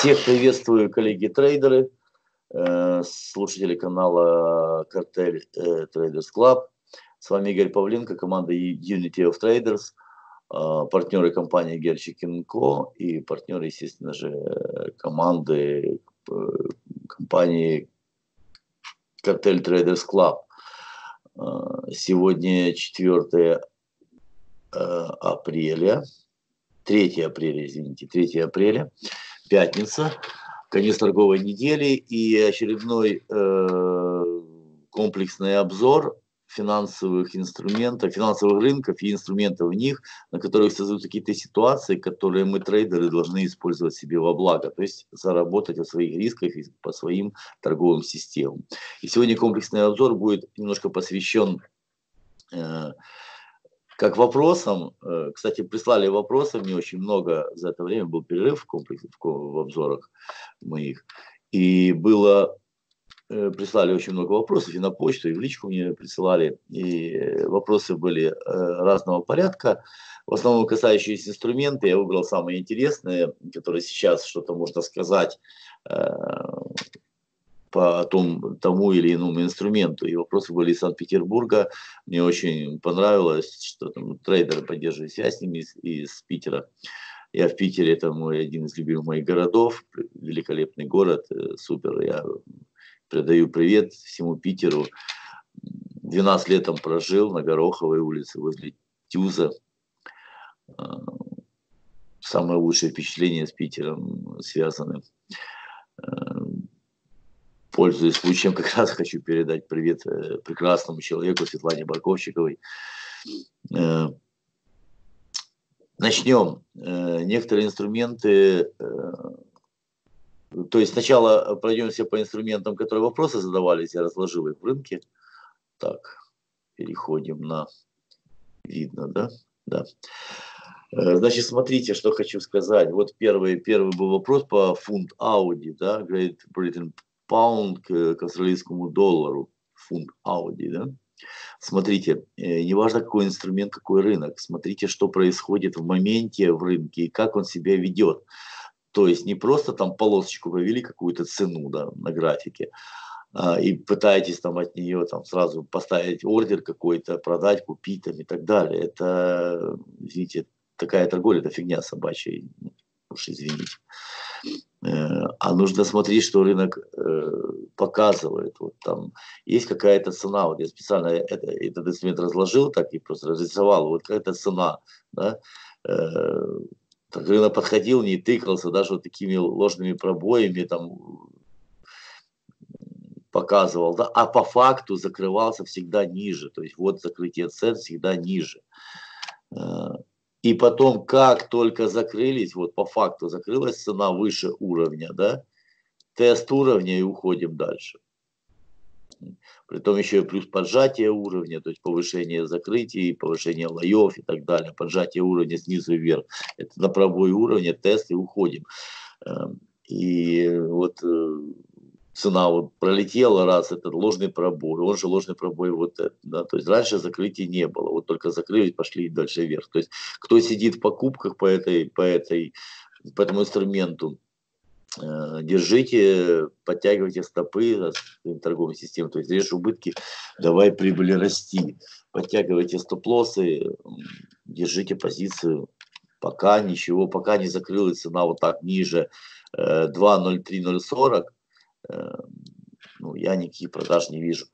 Всех приветствую, коллеги-трейдеры, слушатели канала Картель Traders Club. С вами Игорь Павленко, команда Unity of Traders, партнеры компании Герчик & Co. и партнеры, естественно же, команды компании Картель Traders Club. Сегодня 4 апреля, 3 апреля, извините, 3 апреля, пятница, конец торговой недели и очередной комплексный обзор финансовых инструментов, финансовых рынков и инструментов в них, на которых создаются какие-то ситуации, которые мы, трейдеры, должны использовать себе во благо, то есть заработать от своих рисков и по своим торговым системам. И сегодня комплексный обзор будет немножко посвящен как вопросам. Кстати, прислали вопросы мне очень много, за это время был перерыв в комплексе, в обзорах моих, и прислали очень много вопросов и на почту, и в личку мне присылали, и вопросы были разного порядка, в основном касающиеся инструмента. Я выбрал самые интересные, которые сейчас что-то можно сказать по тому или иному инструменту. И вопросы были из Санкт-Петербурга. Мне очень понравилось, что там трейдеры поддерживают связь с ними из Питера. Я в Питере, это один из любимых моих городов, великолепный город, супер. Я передаю привет всему Питеру. 12 лет там прожил на Гороховой улице возле ТЮЗа. Самые лучшие впечатления с Питером связаны. Пользуясь случаем, как раз хочу передать привет прекрасному человеку Светлане Барковщиковой. Начнем. Некоторые инструменты, то есть сначала пройдемся по инструментам, которые вопросы задавались, я разложил их в рынке. Так, переходим на... Видно, да? Да. Значит, смотрите, что хочу сказать. Вот первый был вопрос по фунт Ауди, да, Great Britain Pound к австралийскому доллару, фунт Ауди, да. Смотрите, неважно какой инструмент, какой рынок, смотрите, что происходит в моменте в рынке и как он себя ведет. То есть не просто там полосочку вывели какую-то цену, да, на графике, и пытаетесь там от нее там сразу поставить ордер какой-то, продать, купить там и так далее. Это, извините, такая торговля, это фигня собачья, уж извините. А нужно смотреть, что рынок показывает. Вот там есть какая-то цена. Вот я специально этот инструмент разложил так и просто разрисовал. Вот какая-то цена. Да? Так рынок подходил, не тыкался, даже вот такими ложными пробоями там показывал. Да? А по факту закрывался всегда ниже. То есть вот закрытие цен всегда ниже. И потом, как только закрылись, вот по факту закрылась цена выше уровня, да, тест уровня и уходим дальше. Притом еще и плюс поджатие уровня, то есть повышение закрытий, повышение лоев и так далее. Поджатие уровня снизу вверх. Это на пробой уровня, тест и уходим. И вот цена вот пролетела раз, этот ложный пробой, он же ложный пробой вот этот, да, то есть раньше закрытий не было, вот только закрылись, пошли дальше вверх. То есть кто сидит в покупках по этому инструменту, держите, подтягивайте стопы торговой системы, то есть режь убытки, давай прибыли расти, подтягивайте стоп-лоссы, держите позицию, пока ничего, пока не закрылась цена вот так ниже 2.03.040. Ну, я никаких продаж не вижу.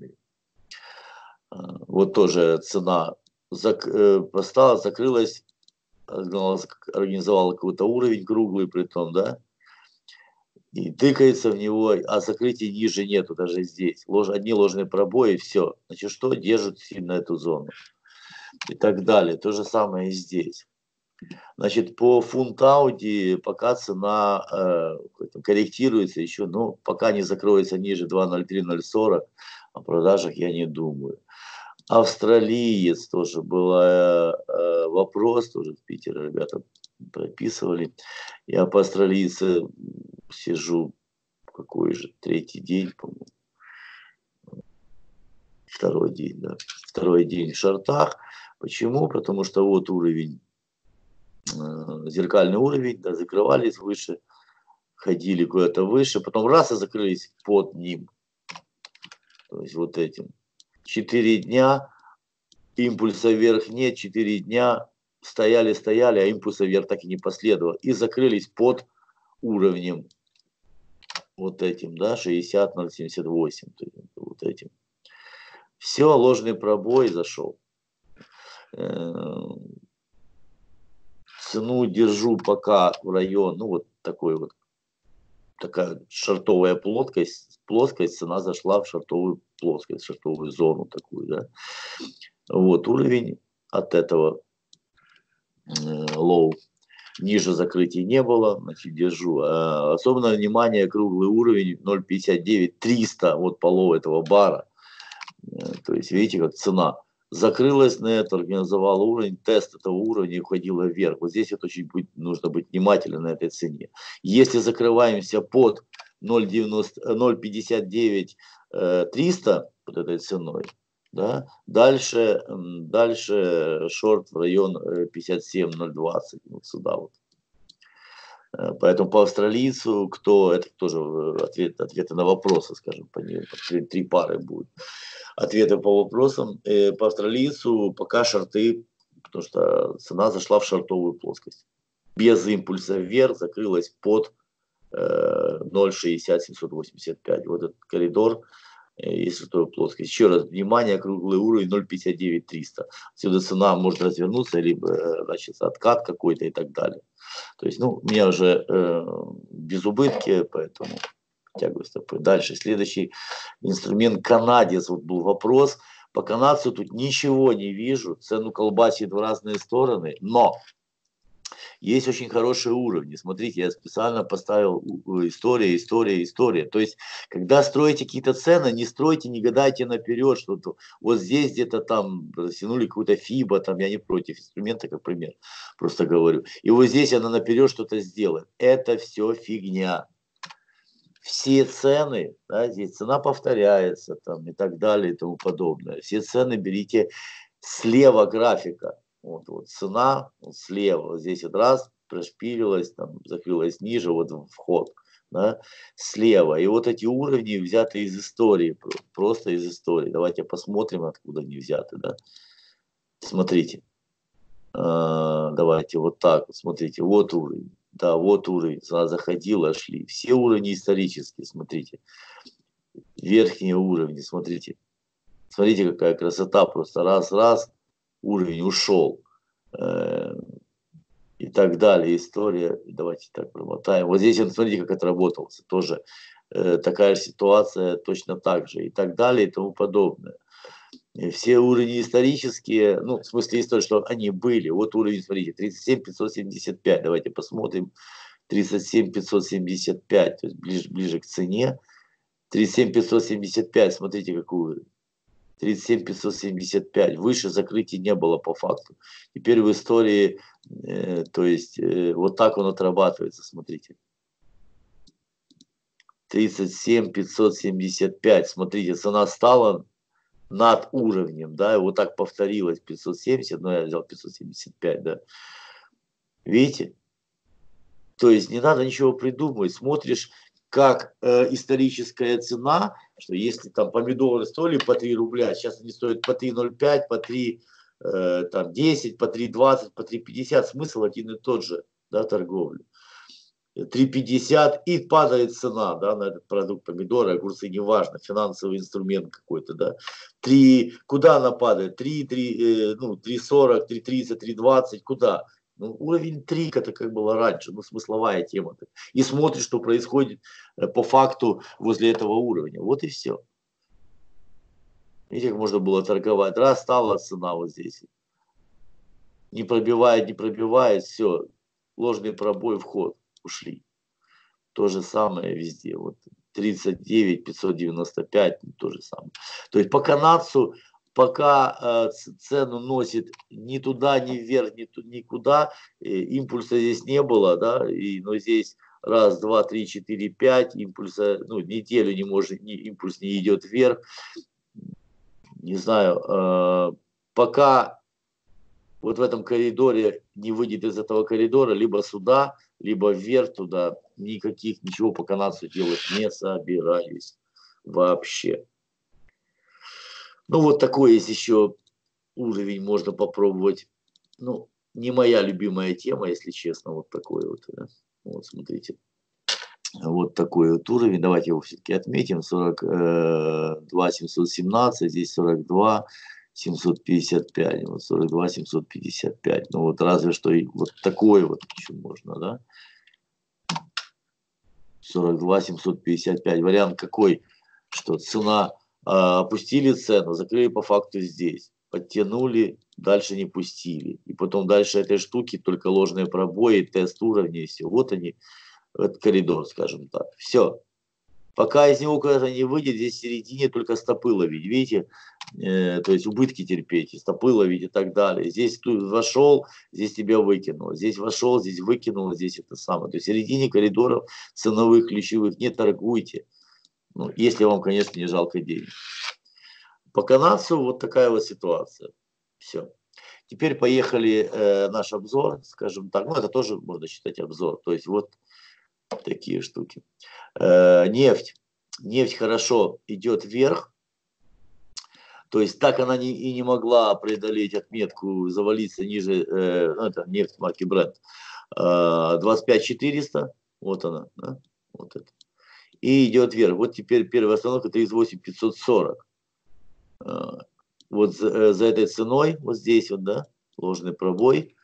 Вот тоже цена закрылась, организовала какой-то уровень круглый, притом, да, и тыкается в него, а закрытия ниже нету даже здесь. Одни ложные пробои, все. Значит, что держит сильно эту зону? И так далее. То же самое и здесь. Значит, по фунт Ауди пока цена корректируется еще, но пока не закроется ниже 2.03.040, о продажах я не думаю. Австралиец тоже был вопрос, тоже в Питере ребята прописывали. Я по австралийце сижу, какой же, третий день, по-моему. Второй день, да. Второй день в шортах. Почему? Потому что вот уровень, зеркальный уровень, да, закрывались выше, ходили куда-то выше, потом раз и закрылись под ним. То есть вот этим. 4 дня, импульса вверх нет, 4 дня стояли, а импульса вверх так и не последовало. И закрылись под уровнем вот этим, да, 60,078. Вот этим. Все, ложный пробой зашел. Цену держу пока в район, ну вот такой вот, такая шортовая плоскость, цена зашла в шортовую плоскость, шортовую зону такую, да. Вот уровень от этого лоу ниже закрытия не было, значит держу. Особенное внимание круглый уровень 0,59 300 вот по лоу этого бара. То есть видите, как цена закрылась на это, организовала уровень, тест этого уровня и уходила вверх. Вот здесь вот очень нужно быть внимательным на этой цене. Если закрываемся под 0,59 300 вот этой ценой, да, дальше шорт в район 57,020, вот сюда вот. Поэтому по австралийцу, это тоже ответы на вопросы, скажем, по ней, 3 пары будет. Ответы по вопросам. По австралийцу пока шорты, потому что цена зашла в шортовую плоскость. Без импульса вверх закрылась под 0,60-785. Вот этот коридор есть шортовая плоскость. Еще раз, внимание, круглый уровень 0,59-300. Отсюда цена может развернуться, либо начаться откат какой-то и так далее. То есть, ну, у меня уже без убытки, поэтому тягиваю стопы. Дальше, следующий инструмент канадец. Вот был вопрос. По канадцу тут ничего не вижу. Цену колбасит в разные стороны, но есть очень хорошие уровни. Смотрите, я специально поставил история. То есть, когда строите какие-то цены, не стройте, не гадайте наперед, что вот здесь где-то там растянули какую-то фибо, там я не против инструмента, как пример, просто говорю. И вот здесь она наперед что-то сделает. Это все фигня. Все цены, да, здесь цена повторяется там, и так далее и тому подобное. Все цены берите слева графика. Вот цена вот слева. Вот здесь вот раз прошпилилась, там, закрылась ниже, вот вход. Да, слева. И вот эти уровни взяты из истории. Просто из истории. Давайте посмотрим, откуда они взяты. Да. Смотрите. Давайте вот так вот. Смотрите. Вот уровень. Да, вот уровень. Цена заходила, шли. Все уровни исторические. Смотрите. Верхние уровни. Смотрите. Смотрите, какая красота. Просто раз. Уровень ушел. И так далее. История. Давайте так промотаем. Вот здесь, смотрите, как отработался. Тоже такая же ситуация, точно так же. И так далее, и тому подобное. И все уровни исторические, ну, в смысле истории, что они были. Вот уровень, смотрите, 37 575. Давайте посмотрим. 37 575, то есть ближе к цене. 37 575, смотрите, какой уровень. 37 575. Выше закрытия не было по факту. Теперь в истории, то есть, вот так он отрабатывается, смотрите. 37 575. Смотрите, цена стала над уровнем, да, и вот так повторилось 570, но я взял 575, да. Видите? То есть не надо ничего придумывать. Смотришь, как историческая цена, что если там помидоры стоили по 3 рубля, сейчас они стоят по 3,05, по 3, там 10, по 3,20, по 3,50, смысл один и тот же, да, торговли. 3,50 и падает цена, да, на этот продукт, помидоры, огурцы, неважно, финансовый инструмент какой-то, да. 3, куда она падает? 3,40, 3,30, 3,20, куда? Ну, уровень 3, это как было раньше, ну, смысловая тема. И смотришь, что происходит по факту возле этого уровня. Вот и все. Видите, как можно было торговать. Раз стала цена вот здесь. Не пробивает, все. Ложный пробой, вход. Ушли. То же самое везде. Вот 39 595, то же самое. То есть по канадцу пока цену носит ни туда, ни вверх, никуда, импульса здесь не было, да, но здесь раз, два, три, четыре, пять, импульса, ну, неделю не может, импульс не идет вверх, не знаю, пока вот в этом коридоре не выйдет из этого коридора, либо сюда, либо вверх туда, ничего по канадцу делать не собираюсь вообще. Ну, вот такой есть еще уровень, можно попробовать. Ну, не моя любимая тема, если честно, вот такой вот. Да? Вот, смотрите. Вот такой вот уровень. Давайте его все-таки отметим. 42 717, здесь 42 755. Вот 42 755. Ну, вот разве что и вот такой вот еще можно, да? 42 755. Вариант какой? Что цена, опустили цену, закрыли по факту здесь. Подтянули, дальше не пустили. И потом дальше этой штуки только ложные пробои, тест уровней, все. Вот они, этот коридор, скажем так. Все. Пока из него куда-то не выйдет, здесь в середине только стопы ловить. Видите? То есть убытки терпеть, стопы ловить и так далее. Здесь тут вошел, здесь тебя выкинул. Здесь вошел, здесь выкинул, здесь это самое. То есть в середине коридоров ценовых, ключевых не торгуйте. Ну, если вам, конечно, не жалко денег. По канадцу вот такая вот ситуация. Все. Теперь поехали наш обзор, скажем так. Ну, это тоже можно считать обзор. То есть вот такие штуки. Нефть. Нефть хорошо идет вверх. То есть так она и не могла преодолеть отметку, завалиться ниже, ну, это нефть марки Brent. 25 400. Вот она. Да? Вот это. И идет вверх. Вот теперь первая остановка 38 540. Вот за этой ценой, вот здесь вот, да, ложный пробой.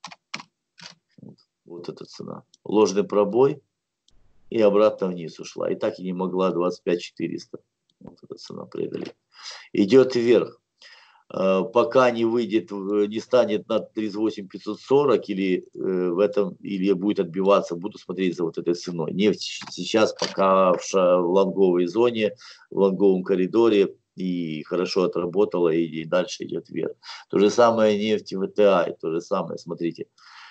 Вот эта цена. Ложный пробой. И обратно вниз ушла. И так и не могла 25 400. Вот эта цена преодолеть. Идет вверх. Пока не выйдет, не станет на 38 540 или в этом, или будет отбиваться, буду смотреть за вот этой ценой. Нефть сейчас пока в лонговой зоне, в лонговом коридоре и хорошо отработала, и дальше идет вверх. То же самое нефть в VTI, то же самое, смотрите.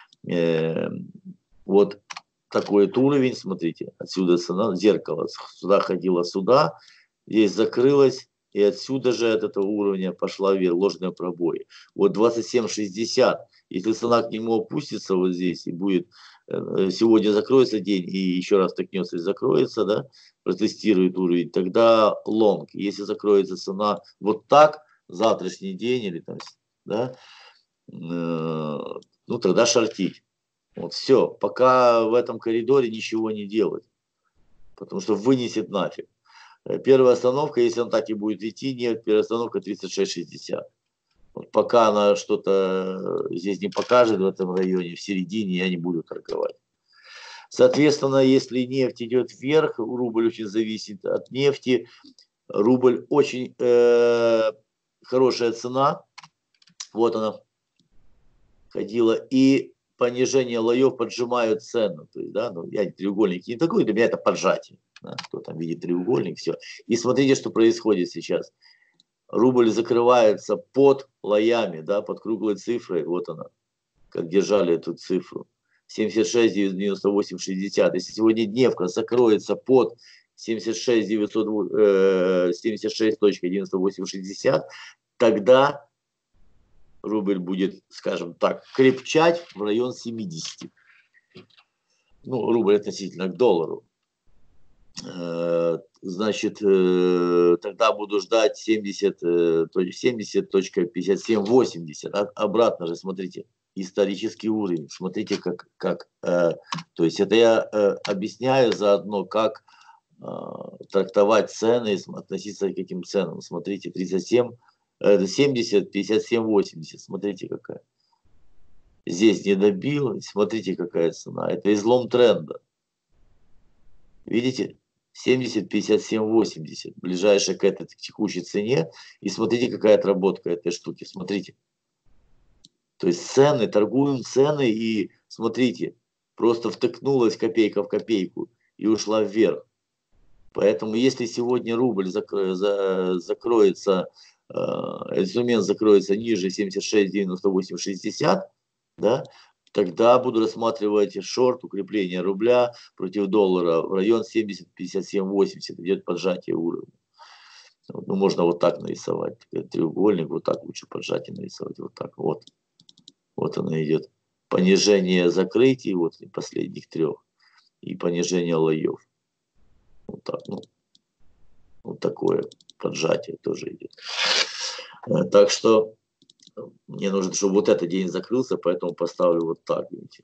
Вот такой вот уровень, смотрите, отсюда цена, зеркало, сюда ходила, сюда, здесь закрылась. И отсюда же от этого уровня пошла вверх, ложные пробои. Вот 27,60. Если цена к нему опустится вот здесь и будет, сегодня закроется день и еще раз столкнется и закроется, да, протестирует уровень, тогда лонг. Если закроется цена вот так, завтрашний день или там, да, ну тогда шортить. Вот все. Пока в этом коридоре ничего не делать. Потому что вынесет нафиг. Первая остановка, если он так и будет идти, нет, первая остановка 36,60. Вот пока она что-то здесь не покажет в этом районе, в середине, я не буду торговать. Соответственно, если нефть идет вверх, рубль очень зависит от нефти. Рубль очень хорошая цена. Вот она ходила. И понижение лоев поджимают цену. То есть, да, ну, я треугольник не такой, для меня это поджатие. Да, кто там видит треугольник, все. И смотрите, что происходит сейчас. Рубль закрывается под лоями, да, под круглой цифрой. Вот она, как держали эту цифру. 76, 98, 60. Если сегодня дневка закроется под 76.98, тогда рубль будет, скажем так, крепчать в район 70. Ну, рубль относительно к доллару. Значит, тогда буду ждать 70.5780. Обратно же, смотрите, исторический уровень. Смотрите, как то есть это я объясняю заодно, как трактовать цены, относиться к этим ценам. Смотрите, 37, 70, 57, 80. Смотрите, какая. Здесь не добил. Смотрите, какая цена. Это излом тренда. Видите? 70, 57, 80. Ближайшая к этой текущей цене. И смотрите, какая отработка этой штуки. Смотрите. То есть цены, торгуем цены и смотрите. Просто втыкнулась копейка в копейку и ушла вверх. Поэтому если сегодня рубль закроется, инструмент закроется ниже 76, 98, 60, да, тогда буду рассматривать шорт, укрепление рубля против доллара в район 70, 57, 80. Идет поджатие уровня. Ну, можно вот так нарисовать. Треугольник, вот так лучше поджатие нарисовать. Вот так вот. Вот она идет. понижение закрытий, вот последних трех, и понижение лоев. Вот так, ну, вот такое поджатие тоже идет. Так что мне нужно, чтобы вот этот день закрылся, поэтому поставлю вот так, видите.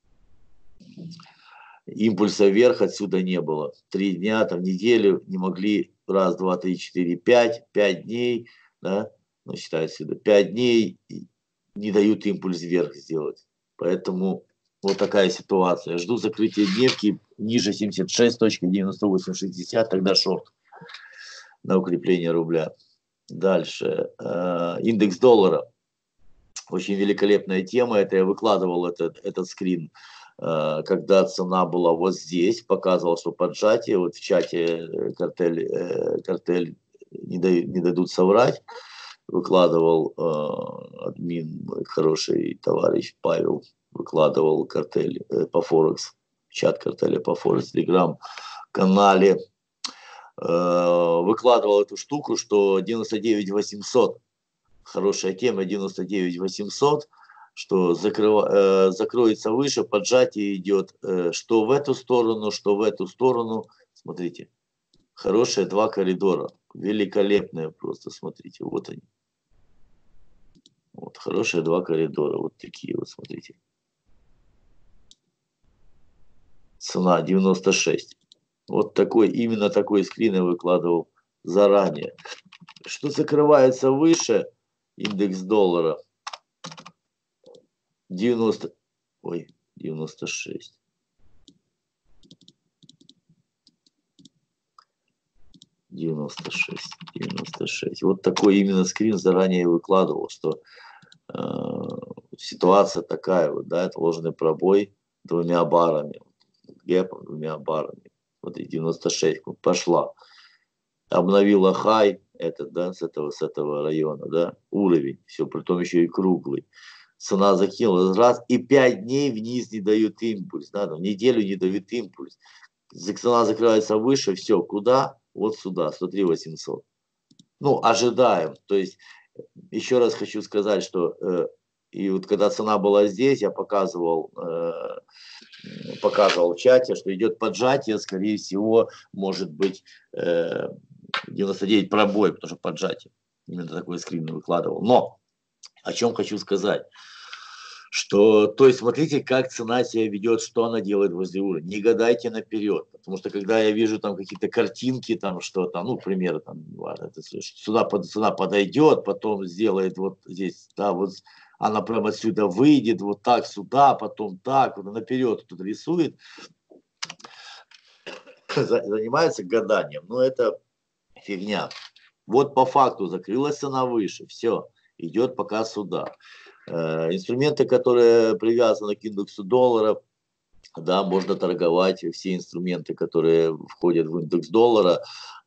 Импульса вверх отсюда не было. 3 дня, там неделю не могли, раз, два, три, четыре, 5 дней, да, ну, считай отсюда, 5 дней не дают импульс вверх сделать. Поэтому вот такая ситуация. Жду закрытия дневки ниже 76.9860, тогда шорт на укрепление рубля. Дальше. Индекс доллара. Очень великолепная тема. Это я выкладывал этот скрин, когда цена была вот здесь. Показывал, что поджатие. Вот в чате картель не дадут соврать. Выкладывал админ, хороший товарищ Павел, выкладывал картель по Форекс, чат картеля по Форекс в телеграм-канале. Выкладывал эту штуку, что 99 800, хорошая тема, 99 800, что закроется выше, поджатие идет, что в эту сторону, что в эту сторону. Смотрите, хорошие два коридора, великолепные просто, смотрите, вот они. Вот, хорошие два коридора, вот такие вот, смотрите. Цена 96. Вот такой, именно такой скрин я выкладывал заранее. Что закрывается выше, индекс доллара 96. 96. Вот такой именно скрин заранее выкладывал, что ситуация такая, вот, да, это ложный пробой двумя барами, гэпом, двумя барами. Вот и 96 пошла. Обновила хай, этот, да, с этого района, да, уровень, все, притом еще и круглый. Цена закинула раз, и 5 дней вниз не дают импульс, да, там, неделю не дают импульс. Цена закрывается выше, все, куда? Вот сюда, 103 800. Ну, ожидаем, то есть, еще раз хочу сказать, что и вот когда цена была здесь, я показывал в чате, что идет поджатие, скорее всего, может быть 99 пробой, потому что поджатие. Именно такой скрин выкладывал. Но о чем хочу сказать. Что, то есть, смотрите, как цена себя ведет, что она делает возле уровня. Не гадайте наперед. Потому что, когда я вижу там какие-то картинки, там что-то, ну, к примеру, там, сюда цена подойдет, потом сделает вот здесь, да, вот она прямо отсюда выйдет, вот так сюда, потом так, вот наперед тут рисует, занимается гаданием. Но это фигня. Вот по факту закрылась цена выше, все, идет пока сюда. Инструменты, которые привязаны к индексу доллара, да, можно торговать, все инструменты, которые входят в индекс доллара,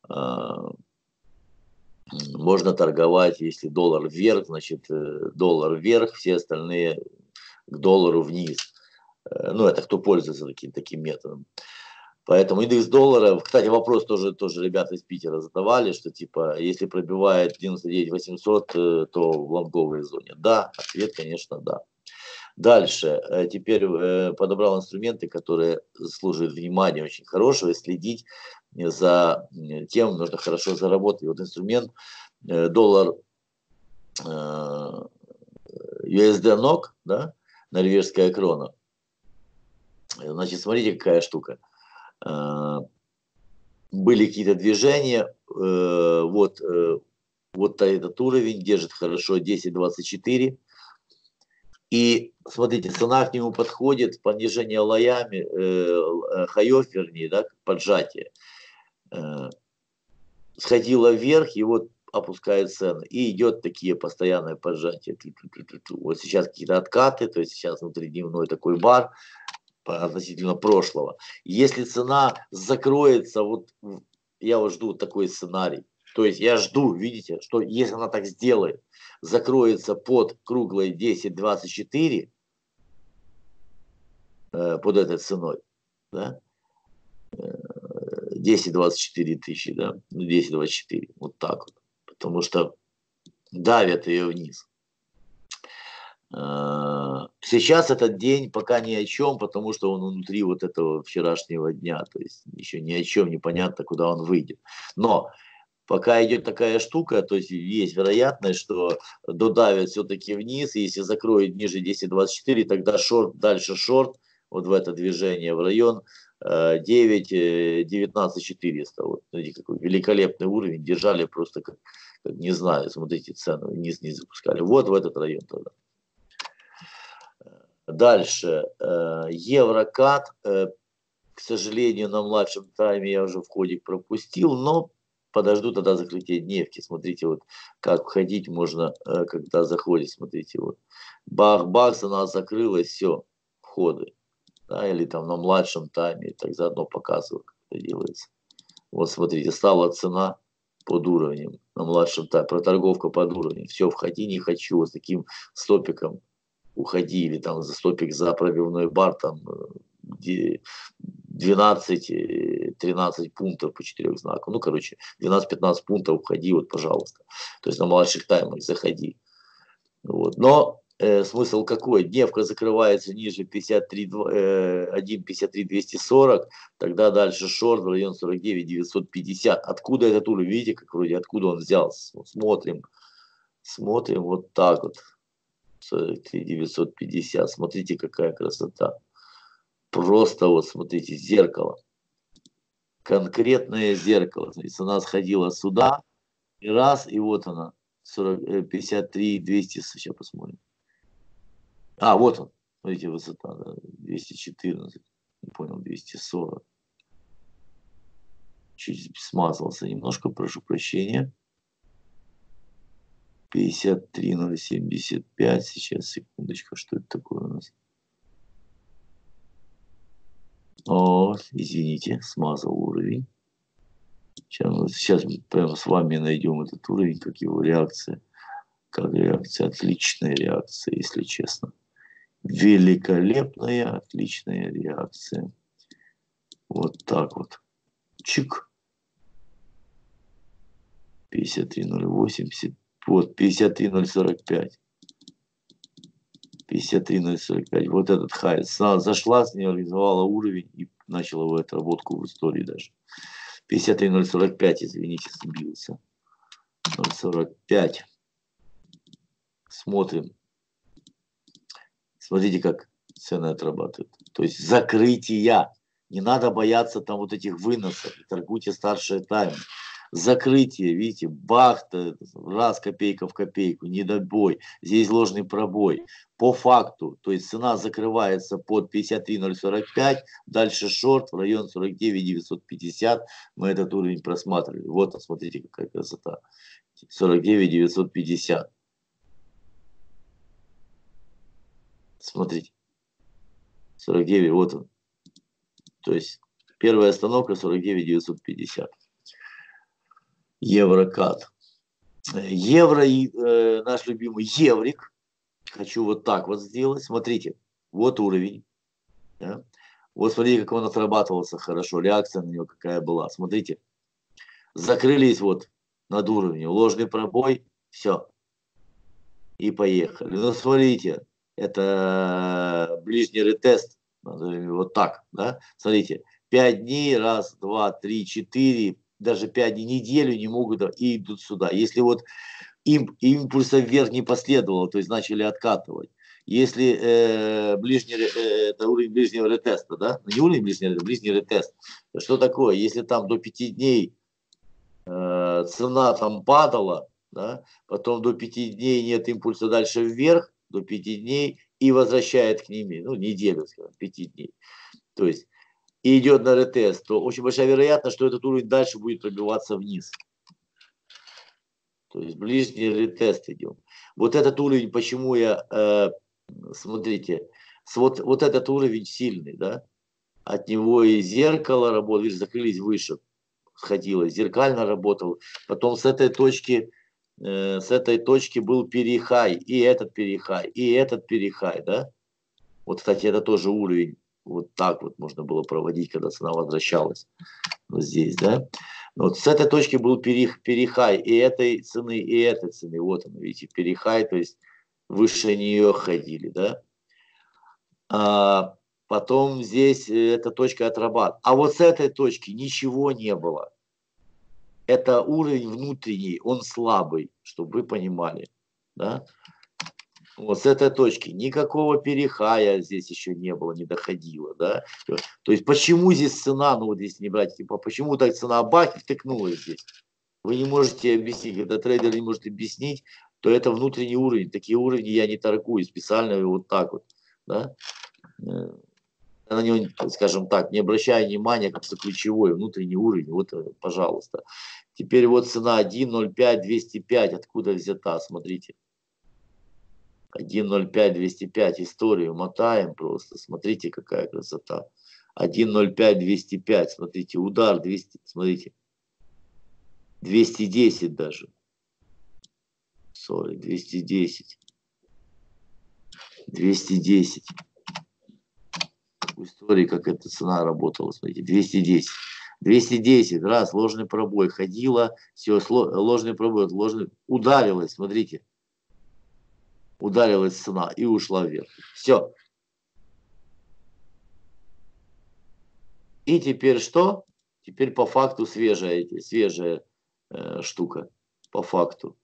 можно торговать, если доллар вверх, значит доллар вверх, все остальные к доллару вниз. Ну, это кто пользуется таким методом. Поэтому индекс доллара, кстати, вопрос тоже ребята из Питера задавали, что типа, если пробивает 99 800, то в лонговой зоне. Да, ответ, конечно, да. Дальше, теперь подобрал инструменты, которые служат вниманию очень хорошего, и следить за тем, нужно хорошо заработать. Вот инструмент доллар USD NOK, да, норвежская крона. Значит, смотрите, какая штука. Были какие-то движения, вот этот уровень держит хорошо 10.24. И смотрите, цена к нему подходит, понижение лоями, хаев, вернее, да, поджатие. Сходила вверх, и вот опускает цены. И идет такие постоянные поджатия. Вот сейчас какие-то откаты, то есть сейчас внутридневной такой бар относительно прошлого. Если цена закроется, вот я вот жду такой сценарий. То есть я жду, видите, что если она так сделает, закроется под круглой 10.24, под этой ценой, да, 10.24 тысячи, да, 10.24, вот так вот, потому что давят ее вниз. Сейчас этот день пока ни о чем, потому что он внутри вот этого вчерашнего дня, то есть еще ни о чем, непонятно, куда он выйдет. Но пока идет такая штука, то есть есть вероятность, что додавит все-таки вниз, если закроет ниже 10.24, тогда шорт, дальше шорт, вот в это движение в район 19 400. Вот, смотрите, какой великолепный уровень, держали просто как не знаю, смотрите, цену вниз не запускали. Вот в этот район тогда. Дальше, еврокат, к сожалению, на младшем тайме я уже в ходе пропустил, но подожду тогда закрытия дневки. Смотрите, вот как входить можно, когда заходит, смотрите, вот бах-бах, она закрылась, все, входы, да, или там на младшем тайме, так заодно показываю, как это делается. Вот смотрите, стала цена под уровнем на младшем тайме, проторговка под уровнем, все, входи, не хочу, вот с таким стопиком уходи, или там за стопик за пробивной бар, там 12-13 пунктов по 4 знакам. Ну, короче, 12-15 пунктов уходи, вот, пожалуйста. То есть на младших таймах заходи. Вот. Но смысл какой? Дневка закрывается ниже 1.53.240, тогда дальше шорт в район 49.950. Откуда этот уровень? Видите, как вроде откуда он взялся? Смотрим. Смотрим вот так вот. 43.950. Смотрите, какая красота. Просто вот, смотрите, зеркало. Конкретное зеркало. Смотрите, она сходила сюда, и раз, и вот она. 53.200. Сейчас посмотрим. А, вот он. Смотрите, высота. Да, 214. Не понял, 240. Чуть смазался немножко, прошу прощения. 53.075. Сейчас, секундочку, что это такое у нас? О, извините, смазал уровень. Сейчас мы прямо с вами найдем этот уровень, как его реакция. Как реакция, отличная реакция, если честно. Великолепная, отличная реакция. Вот так вот. Чик. 53.080. Вот, 53.045. 53.045. Вот этот хай. Зашла, с нее реализовала уровень и начала в отработку в истории даже. 53.045, извините, сбился. 0.45. Смотрим. Смотрите, как цены отрабатывают. То есть закрытия. Не надо бояться там вот этих выносов. Торгуйте старшие таймы. Закрытие, видите, бахта, раз копейка в копейку, недобой, здесь ложный пробой. По факту, то есть цена закрывается под 53.045, дальше шорт в район 49.950, мы этот уровень просматривали. Вот, смотрите, какая красота. 49.950. Смотрите. 49, вот он. То есть первая остановка 49.950. Еврокат. Евро, наш любимый еврик. Хочу вот так вот сделать. Смотрите, вот уровень. Да? Вот смотрите, как он отрабатывался хорошо. Реакция на него какая была. Смотрите. Закрылись вот над уровнем. Ложный пробой. Все. И поехали. Ну, смотрите. Это ближний ретест. Вот так. Да? Смотрите. 5 дней. Раз, два, три, 4. Даже 5 дней, неделю не могут и идут сюда. Если вот импульса вверх не последовало, то есть начали откатывать. Если это уровень ближнего ретеста, да? Не уровень ближнего ретеста, ближний ретест. Что такое? Если там до 5 дней цена там падала, да? Потом до 5 дней нет импульса дальше вверх, до 5 дней и возвращает к ним, ну, неделю, скажем, 5 дней. То есть и идет на ретест, то очень большая вероятность, что этот уровень дальше будет пробиваться вниз. То есть ближний ретест идем. Вот этот уровень, почему я, смотрите, вот этот уровень сильный, да, от него и зеркало работало, видишь, закрылись выше, сходило, зеркально работал. Потом с этой точки был перехай, и этот перехай, да. Вот, кстати, это тоже уровень. Вот так вот можно было проводить, когда цена возвращалась. Вот здесь, да. Вот с этой точки был перехай и этой цены, и этой цены. Вот он, видите, перехай, то есть выше нее ходили, да. Потом здесь эта точка отрабатывает. А вот с этой точки ничего не было. Это уровень внутренний, он слабый, чтобы вы понимали, да. Вот с этой точки никакого перехая здесь еще не было, не доходило, да. То есть почему здесь цена, ну вот если не брать, типа, почему так цена бах и втыкнулась здесь? Вы не можете объяснить, когда трейдер не может объяснить, то это внутренний уровень. Такие уровни я не торгую, специально вот так вот, да. На него, скажем так, не обращая внимания, как это ключевой внутренний уровень. Вот, пожалуйста. Теперь вот цена 1.05.205, откуда взята, смотрите. 1.05.205, историю мотаем просто, смотрите, какая красота. 1.05.205, смотрите, удар 200, смотрите. 210 даже. 210. 210. В истории, как эта цена работала, смотрите, 210. 210, раз, ложный пробой, ходила, все, ложный пробой, ударилась, смотрите. Ударилась цена и ушла вверх. Все. И теперь что? Теперь по факту свежая штука. По факту.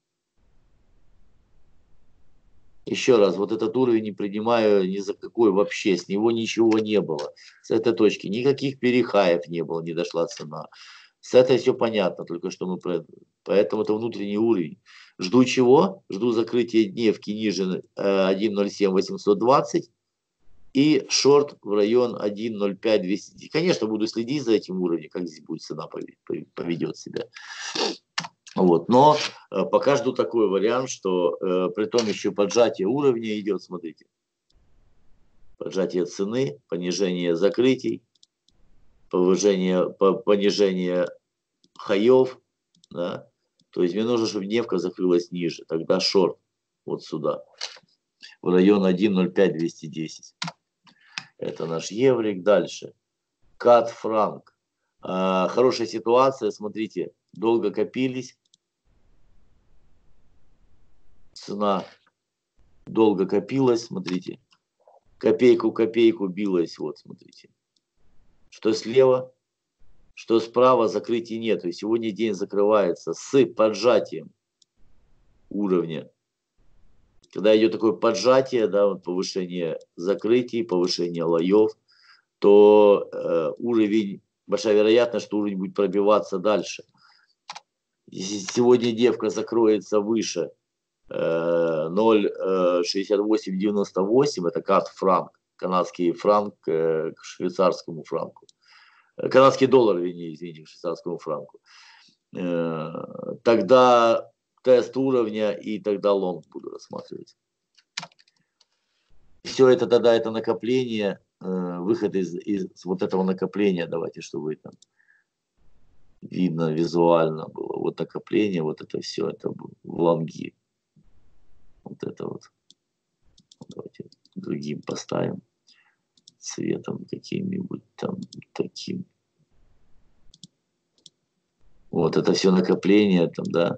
Еще раз, вот этот уровень не принимаю ни за какой вообще, с него ничего не было. С этой точки никаких перехаев не было, не дошла цена. С этой все понятно, только что мы поэтому это внутренний уровень. Жду чего? Жду закрытия дневки ниже 1.07.820 и шорт в район 1.05.200. Конечно, буду следить за этим уровнем, как здесь будет цена поведет себя. Вот. Но пока жду такой вариант, что при том еще поджатие уровня идет, смотрите. Поджатие цены, понижение закрытий, понижение хаев. Да? То есть мне нужно, чтобы дневка закрылась ниже. Тогда шорт вот сюда. В район 1.05.210. Это наш еврик. Дальше. Кат франк. Хорошая ситуация. Смотрите. Долго копились. Цена долго копилась, смотрите. Копейку билась, вот, смотрите. Что слева, что справа, закрытия нет. То есть сегодня день закрывается с поджатием уровня. Когда идет такое поджатие, да, вот повышение закрытий, повышение лоев, то уровень, большая вероятность, что уровень будет пробиваться дальше. Если сегодня девка закроется выше 0.6898, это кат франк, канадский франк к швейцарскому франку. Канадский доллар, извините, к швейцарскому франку. Тогда тест уровня и тогда лонг буду рассматривать. Все это тогда, это накопление, выход из вот этого накопления, давайте, чтобы там видно визуально было. Вот накопление, вот это все, это в лонги. Вот это вот. Давайте другим поставим цветом каким-нибудь там таким. Вот это все накопление там, да,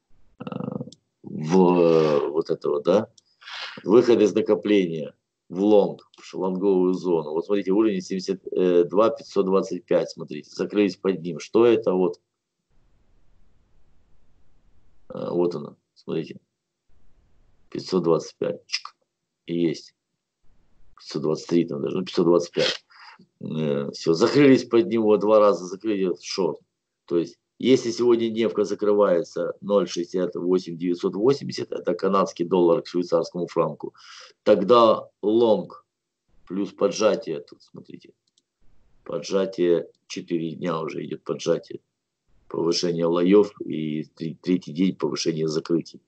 вот этого, да, выход из накопления в лонг, в лонговую зону. Вот смотрите, уровень 72,525, смотрите, закрылись под ним. Что это? Вот, вот оно, смотрите, 525, есть. 523 там даже, ну 525. Все, закрылись под него, два раза закрыли шорт. То есть, если сегодня дневка закрывается 0.68980, это канадский доллар к швейцарскому франку, тогда лонг плюс поджатие, тут смотрите, поджатие 4 дня уже идет поджатие, повышение лоев и третий день повышение закрытий.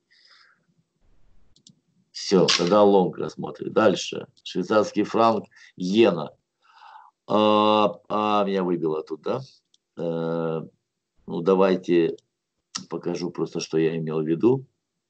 Все, тогда лонг рассмотрим. Дальше. Швейцарский франк, иена. Меня выбило тут, да? Ну, давайте покажу просто, что я имел в виду.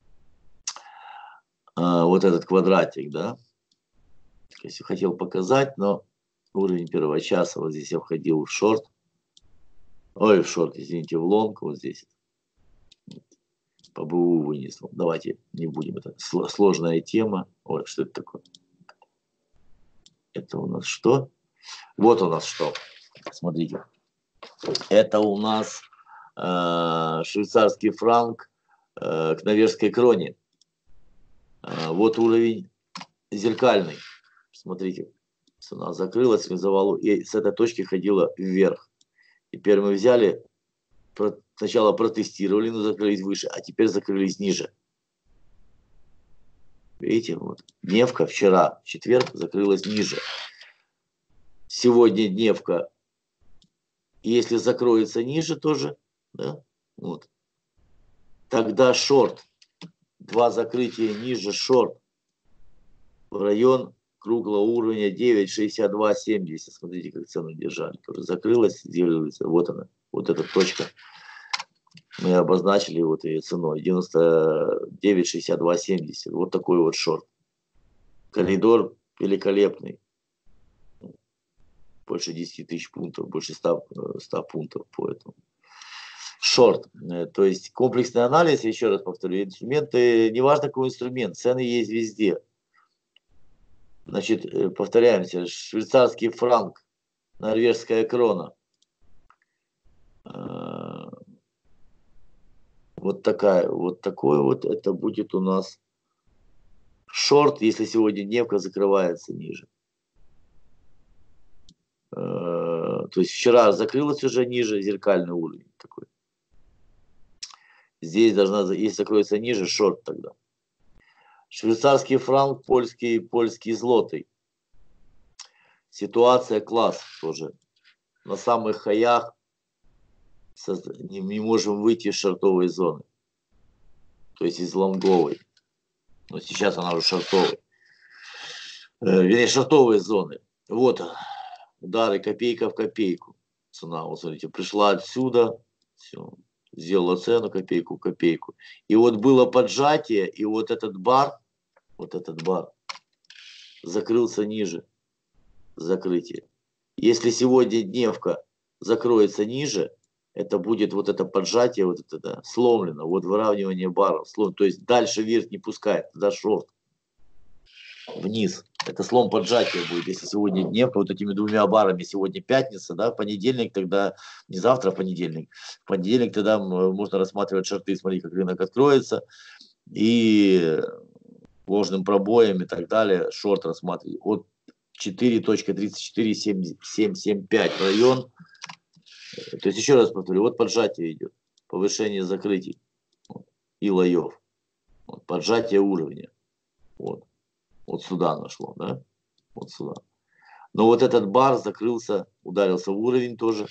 Вот этот квадратик, да? Если хотел показать, но уровень первого часа, вот здесь я входил в шорт. Ой, в шорт, извините, в лонг, вот здесь. По БУ вынесло. Давайте не будем. Это сложная тема. Ой, что это такое? Это у нас что? Вот у нас что. Смотрите. Это у нас швейцарский франк к норвежской кроне. Вот уровень зеркальный. Смотрите. Цена закрылась, реализовала, и с этой точки ходила вверх. Теперь мы взяли, сначала протестировали, но закрылись выше, а теперь закрылись ниже. Видите, вот дневка вчера, в четверг, закрылась ниже. Сегодня дневка, если закроется ниже тоже, да, вот, тогда шорт, два закрытия ниже, шорт в район круглого уровня 9,6270. Смотрите, как цену держали. Тоже закрылась, делается. Вот она, вот эта точка. Мы обозначили вот ее ценой 99,6270. Вот такой вот шорт. Коридор великолепный. Больше 10 тысяч пунктов, больше 100 пунктов по этому. Шорт. То есть комплексный анализ, еще раз повторю, инструменты, неважно какой инструмент, цены есть везде. Значит, повторяемся, швейцарский франк, норвежская крона. Вот такой вот это будет у нас шорт, если сегодня дневка закрывается ниже. То есть вчера закрылась уже ниже, зеркальный уровень такой. Здесь должна, если закроется ниже, шорт тогда. Швейцарский франк, польский злотый. Ситуация класс тоже. На самых хаях не можем выйти из шортовой зоны. То есть из лонговой. Но сейчас она уже шортовая. Вернее, шортовые зоны. Вот удары копейка в копейку. Цена, вот смотрите, пришла отсюда. Все. Сделала цену копейку в копейку. И вот было поджатие, и вот этот бар закрылся ниже закрытие. Если сегодня дневка закроется ниже, это будет вот это поджатие, вот это, да, сломлено, вот выравнивание баров, то есть дальше вверх не пускает, тогда шорт вниз. Это слом поджатия будет, если сегодня дневка вот этими двумя барами, сегодня пятница, да, понедельник, тогда не завтра, а понедельник. В понедельник тогда можно рассматривать шорты, смотреть, как рынок откроется, и ложным пробоем и так далее, шорт рассматривать. От 4.34775 район. То есть еще раз повторю, вот поджатие идет, повышение закрытий и лоев. Вот, поджатие уровня. Вот сюда нашло, да? Вот сюда. Но вот этот бар закрылся, ударился в уровень тоже.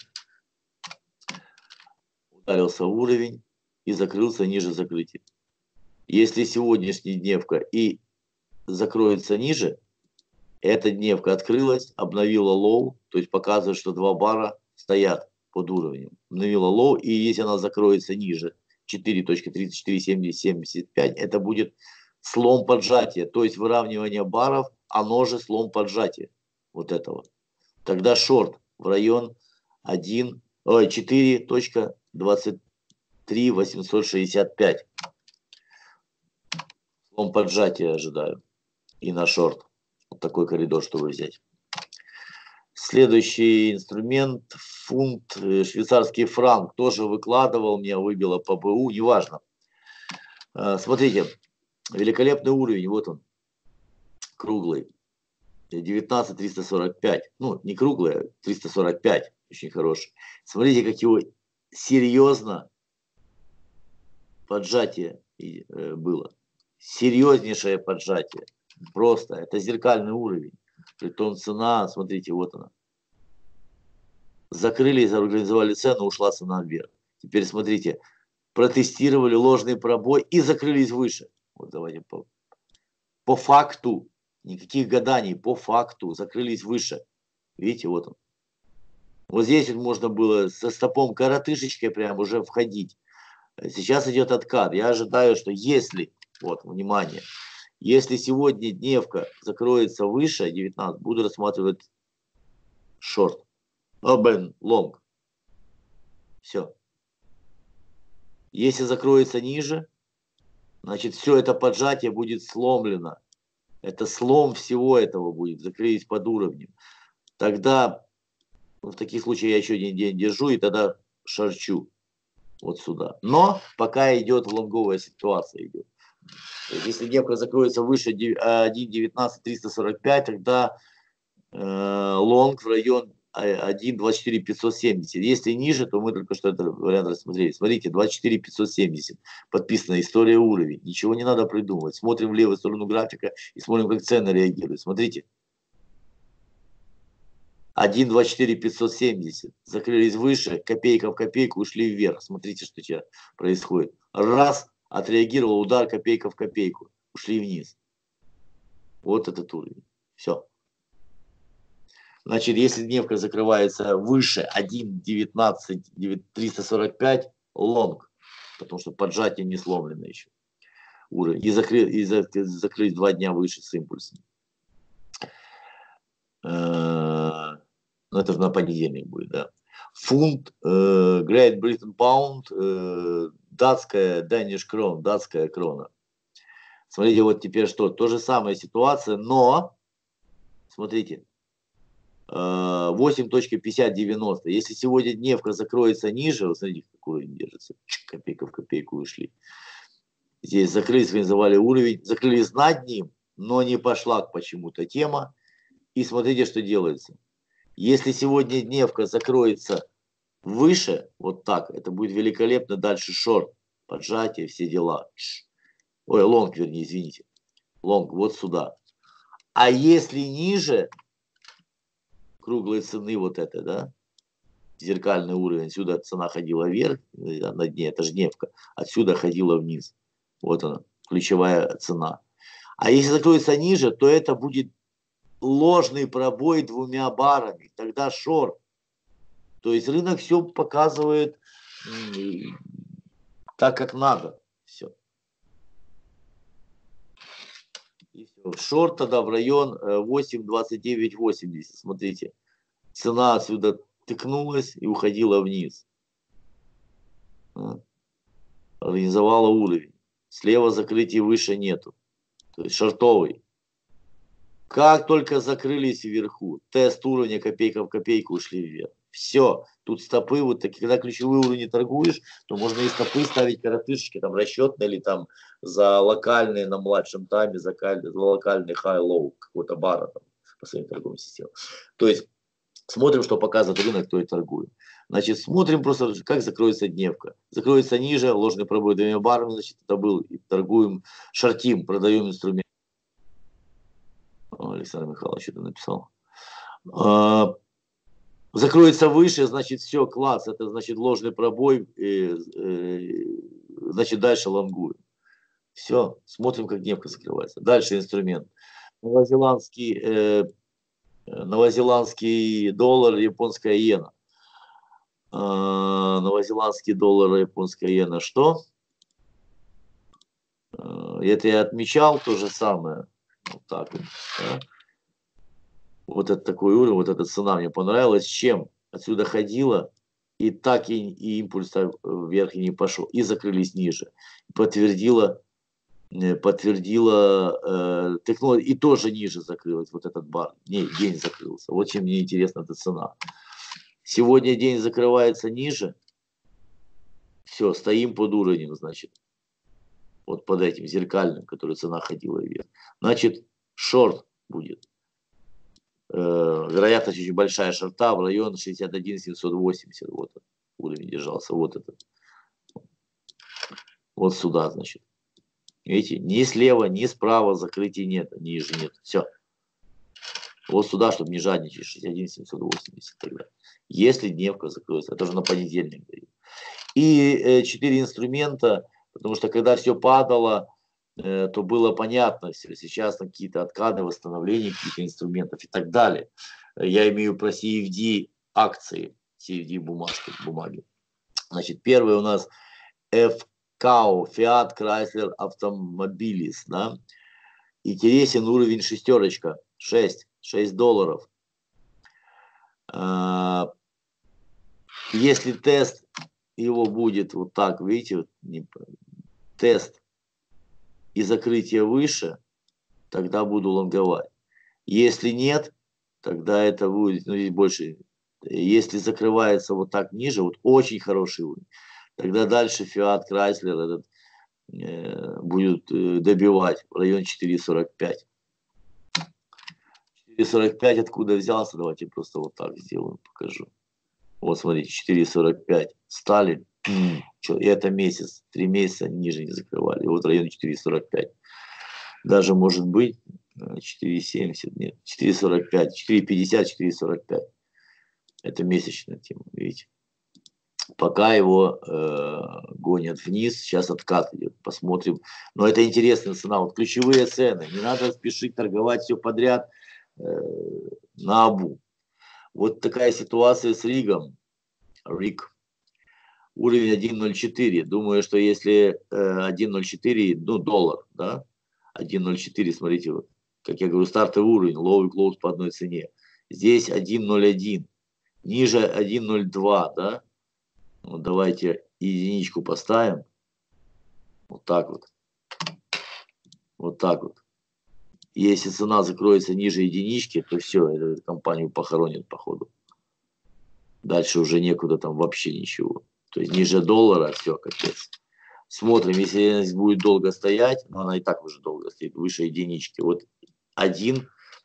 Ударился в уровень и закрылся ниже закрытия. Если сегодняшняя дневка и закроется ниже, эта дневка открылась, обновила лоу, то есть показывает, что два бара стоят под уровнем. Обновила лоу, и если она закроется ниже 4.34775, это будет слом поджатия, то есть выравнивание баров, оно же слом поджатия вот этого. Тогда шорт в район 4.23865. Слом поджатия ожидаю. И на шорт. Вот такой коридор, чтобы взять. Следующий инструмент, фунт, швейцарский франк, тоже выкладывал, меня выбило по БУ, неважно. Смотрите, великолепный уровень, вот он, круглый, 19,345, ну не круглый, а 345, очень хороший. Смотрите, как его серьезно поджатие было, серьезнейшее поджатие, просто, это зеркальный уровень. Притом цена, смотрите, вот она. Закрыли, организовали цену, ушла цена вверх. Теперь смотрите, протестировали ложный пробой и закрылись выше. Вот давайте по факту, никаких гаданий, по факту закрылись выше. Видите, вот он. Вот здесь вот можно было со стопом коротышечкой прям уже входить. Сейчас идет откат. Я ожидаю, что если, вот, внимание, если сегодня дневка закроется выше 19, буду рассматривать шорт. Лонг. Все. Если закроется ниже, Значит, все это поджатие будет сломлено. Это слом всего этого будет, закрылись под уровнем. Тогда, в таких случаях я еще один день держу и тогда шарчу вот сюда. Но пока идет лонговая ситуация. Идет. Если девка закроется выше 1.19.345, тогда лонг в район 1.24.570. Если ниже, то мы только что этот вариант рассмотрели. Смотрите, 24.570. Подписана история уровень. Ничего не надо придумывать. Смотрим в левую сторону графика и смотрим, как цены реагируют. Смотрите. 1.24.570. Закрылись выше, копейка в копейку, ушли вверх. Смотрите, что сейчас происходит. Раз, отреагировал удар копейка в копейку. Ушли вниз. Вот этот уровень. Все. Значит, если дневка закрывается выше 1.19.345, лонг, потому что поджатие не сломлено еще. Уровень. И закрыть 2 дня выше с импульсом. Ну, это на понедельник будет, да. Фунт, Great Britain Pound, датская Danish Krone, датская крона. Смотрите, вот теперь что, то же самая ситуация, но, смотрите, 8.5090. Если сегодня дневка закроется ниже, вот смотрите, какой он держится, копейка в копейку ушли. Здесь закрылись, организовали уровень, закрылись над ним, но не пошла почему-то тема. И смотрите, что делается. Если сегодня дневка закроется выше, вот так, это будет великолепно. Дальше шорт, поджатие, все дела. Ой, лонг, вернее, извините. Лонг, вот сюда. А если ниже круглой цены вот это, да, зеркальный уровень, отсюда цена ходила вверх, на дне, это же дневка, отсюда ходила вниз. Вот она, ключевая цена. А если закроется ниже, то это будет ложный пробой 2 барами, тогда шорт. То есть рынок все показывает так, как надо. Все. И все. Шорт тогда в район 8.29.80. Смотрите, цена отсюда тыкнулась и уходила вниз. Организовала уровень. Слева закрытия выше нету. То есть шортовый. Как только закрылись вверху, тест уровня копейка в копейку ушли вверх. Все, тут стопы, вот такие, когда ключевые уровни торгуешь, то можно и стопы ставить коротышечки, там расчетные или там за локальные на младшем тайме, за локальный high-low какого-то бара там, по своим торговым системам. То есть смотрим, что показывает рынок, кто и торгует. Значит, смотрим просто, как закроется дневка. Закроется ниже, ложный пробой 2 барами, значит, это был, и торгуем, шортим, продаем инструмент. Александр Михайлович это написал. Закроется выше, значит, все, класс, это значит ложный пробой, значит, дальше лонгуем. Все, смотрим, как дневка закрывается. Дальше инструмент. Новозеландский доллар, японская иена. Новозеландский доллар, японская иена. Что? Это я отмечал, то же самое. Вот так вот. Да? Вот это такой уровень, вот эта цена мне понравилась. Чем? Отсюда ходила, и так и импульс вверх и не пошел. И закрылись ниже. Подтвердила, тыкнула, и тоже ниже закрылась вот этот бар. День закрылся. Вот чем мне интересна эта цена. Сегодня день закрывается ниже. Все, стоим под уровнем, значит. Вот под этим зеркальным, который цена ходила вверх. Значит, шорт будет. Вероятность очень большая шорта в район 61 780. Вот уровень держался. Вот этот. Вот сюда, значит. Видите, ни слева, ни справа закрытия нет, ниже нет. Все. Вот сюда, чтобы не жадничать, 61 780 тогда. Если дневка закроется, это уже на понедельник дают. И 4 инструмента, потому что когда все падало, то было понятно все. Сейчас какие-то откаты, восстановления каких-то инструментов и так далее. Я имею про CFD акции, CFD бумаги. Значит, первый у нас FCAO, Fiat Chrysler Automobiles, да. Интересен уровень шестерочка, 6 долларов. Если тест его будет вот так, видите, тест и закрытие выше, тогда буду лонговать. Если нет, тогда это будет, ну, здесь больше. Если закрывается вот так ниже, вот очень хороший уровень, тогда дальше Fiat Chrysler будет добивать в район 4,45. 4,45 откуда взялся? Давайте просто вот так сделаем, покажу. Вот смотрите, 4,45 стали. И это месяц, 3 месяца ниже не закрывали. И вот в районе 4,45. Даже может быть 4,70, нет, 4,45, 4,50, 4,45. Это месячная тема, видите. Пока его гонят вниз, сейчас откат идет, посмотрим. Но это интересная цена, вот ключевые цены. Не надо спешить торговать все подряд на обу. Вот такая ситуация с Ригом. Риг. Уровень 1.04. Думаю, что если 1.04, ну, доллар, да, 1.04, смотрите, вот, как я говорю, стартовый уровень, low и close по одной цене. Здесь 1.01, ниже 1.02, да. Вот давайте единичку поставим. Вот так вот. Вот так вот. Если цена закроется ниже единички, то все, эту компанию похоронят походу. Дальше уже некуда там вообще ничего. То есть ниже доллара, все, капец. Смотрим, если будет долго стоять, но она и так уже долго стоит, выше единички. Вот $1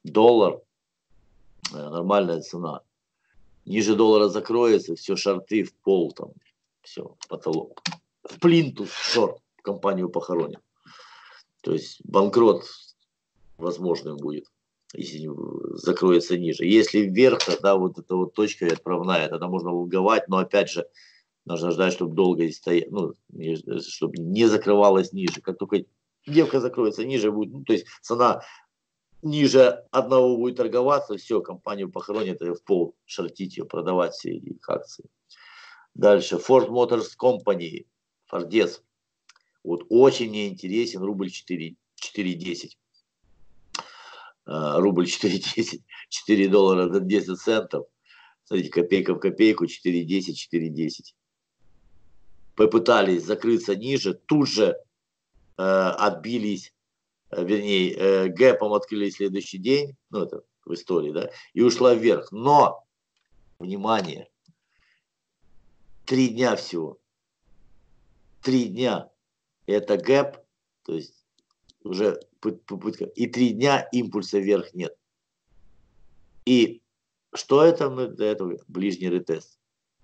нормальная цена. Ниже доллара закроется, все, шорты в пол там, все, потолок. В плинтус шорт компанию похоронят. То есть банкрот возможным будет, если закроется ниже. Если вверх, тогда вот эта вот точка отправная, тогда можно лонговать, но опять же, нужно ждать, чтобы долго стоять, ну, чтобы не закрывалась ниже. Как только девка закроется ниже, будет, ну, то есть цена ниже одного будет торговаться, все, компанию похоронят и в пол шортить ее, продавать все их акции. Дальше, Ford Motors Company, Фордец. Вот очень мне интересен рубль 4,10. Рубль 4,10, 4 доллара за 10 центов. Смотрите, копейка в копейку, 4,10, 4,10. Попытались закрыться ниже, тут же отбились, вернее, гэпом открыли следующий день, ну это в истории, да, и ушла вверх. Но, внимание, 3 дня всего. 3 дня. Это гэп, то есть уже попытка. И 3 дня импульса вверх нет. И что это мы для этого? Ближний ретест.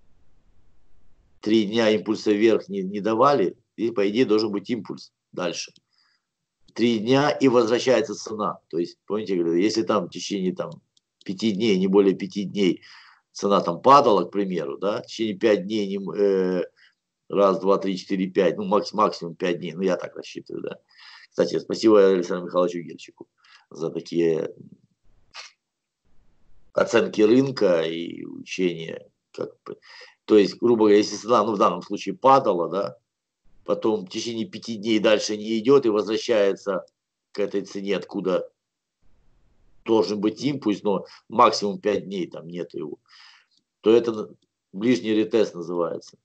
3 дня импульса вверх не давали, и по идее должен быть импульс дальше. 3 дня и возвращается цена. То есть, помните, если там в течение там, 5 дней, не более 5 дней цена там падала, к примеру, да, в течение 5 дней, раз, два, три, четыре, 5, ну максимум 5 дней, ну я так рассчитываю, да. Кстати, спасибо Александру Михайловичу Герчику за такие оценки рынка и учения. То есть, грубо говоря, если цена, ну в данном случае падала, да, потом в течение 5 дней дальше не идет и возвращается к этой цене, откуда должен быть импульс, но максимум 5 дней там нет его, то это ближний ретест называется.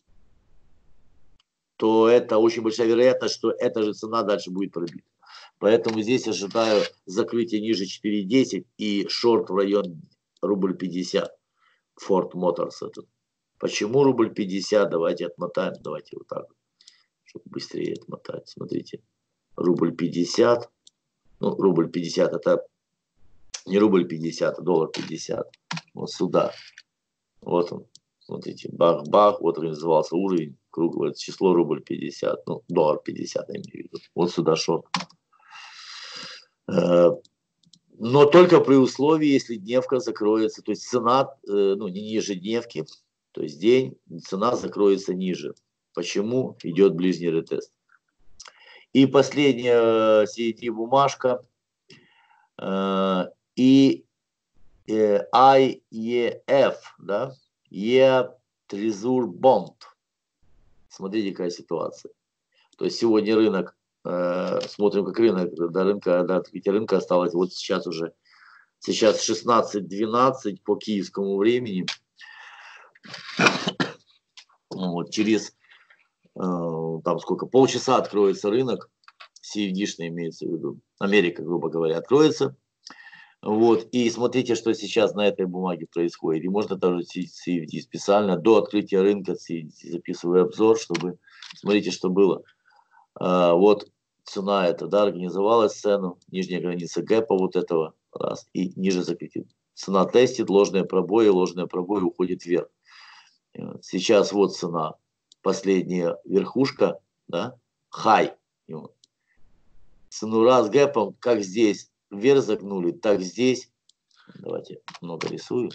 То это очень большая вероятность, что эта же цена дальше будет пробита. Поэтому здесь ожидаю закрытия ниже 4,10 и шорт в район рубль 50. Ford Motors этот. Почему рубль 50? Давайте отмотаем. Давайте вот так, чтобы быстрее отмотать. Смотрите. Рубль 50. Ну, рубль 50 это не рубль 50, а доллар 50. Вот сюда. Вот он. Смотрите. Бах-бах. Вот организовался уровень. Круглое число рубль 50. Ну, доллар 50, я имею в виду. Вот сюда шорт. Но только при условии, если дневка закроется, то есть цена, ну, не ниже дневки, то есть день, цена закроется ниже. Почему? Идет ближний ретест. И последняя CET бумажка, и IEF, да, E Trezor Bond. Смотрите, какая ситуация. То есть сегодня рынок, смотрим, как рынок, до рынка, до открытия рынка осталось, вот сейчас уже, сейчас 16:12 по киевскому времени. Вот через, там сколько, полчаса откроется рынок, CFD-шный имеется в виду, Америка, грубо говоря, откроется. Вот, и смотрите, что сейчас на этой бумаге происходит. И можно даже CFD специально до открытия рынка CFD записываю обзор, чтобы, смотрите, что было. Вот цена эта, да, организовалась цену, нижняя граница гэпа вот этого, раз, и ниже закрепит. Цена тестит, ложные пробои уходит вверх. Сейчас вот цена, последняя верхушка, да, хай. Цену раз гэпом, как здесь вверх загнули, так здесь, давайте много рисую,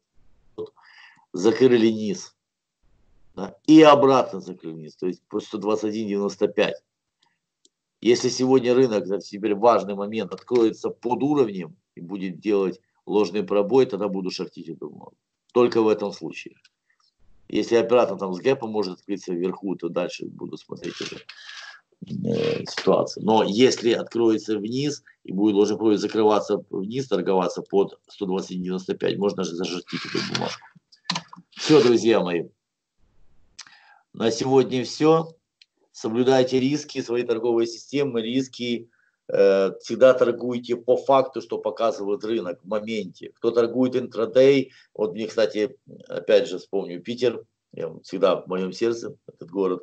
закрыли низ, да, и обратно закрыли низ, то есть по 121.95. Если сегодня рынок, это теперь важный момент, откроется под уровнем и будет делать ложный пробой, тогда буду шортить эту бумагу. Только в этом случае. Если оператор там с гэпом может открыться вверху, то дальше буду смотреть уже ситуацию. Но если откроется вниз и будет ложный пробой закрываться вниз, торговаться под 120.95, можно же зашортить эту бумагу. Все, друзья мои. На сегодня все. Соблюдайте риски, свои торговые системы, риски. Всегда торгуйте по факту, что показывает рынок в моменте. Кто торгует интрадей, вот мне, кстати, опять же вспомню Питер, всегда в моем сердце этот город.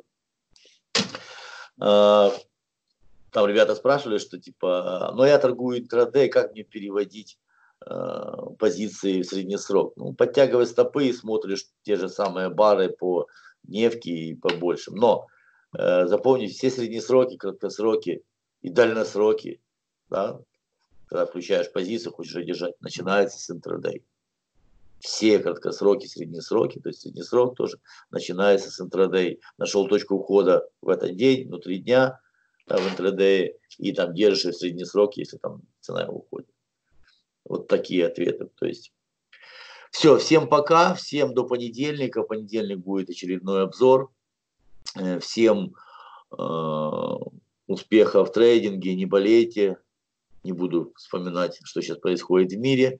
Там ребята спрашивали, что типа, но я торгую интрадей, как мне переводить позиции в средний срок? Ну, подтягивай стопы и смотришь те же самые бары по нефти и по большим. Но запомните, все среднесроки, краткосроки и дальносроки, да, когда включаешь позицию, хочешь держать, начинается с интрадей. Все краткосроки, среднесроки, то есть среднесрок тоже начинается с интрадей. Нашел точку ухода в этот день, внутри дня, да, в интрадее, и там держишь в среднесрок, если там цена его уходит. Вот такие ответы. То есть все, всем пока, всем до понедельника. В понедельник будет очередной обзор. Всем успехов в трейдинге, не болейте, не буду вспоминать, что сейчас происходит в мире,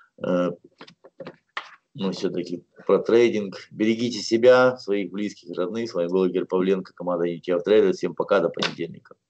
но все-таки про трейдинг. Берегите себя, своих близких, родных. С вами был Игорь Павленко, команда Unity of Traders. Всем пока, до понедельника.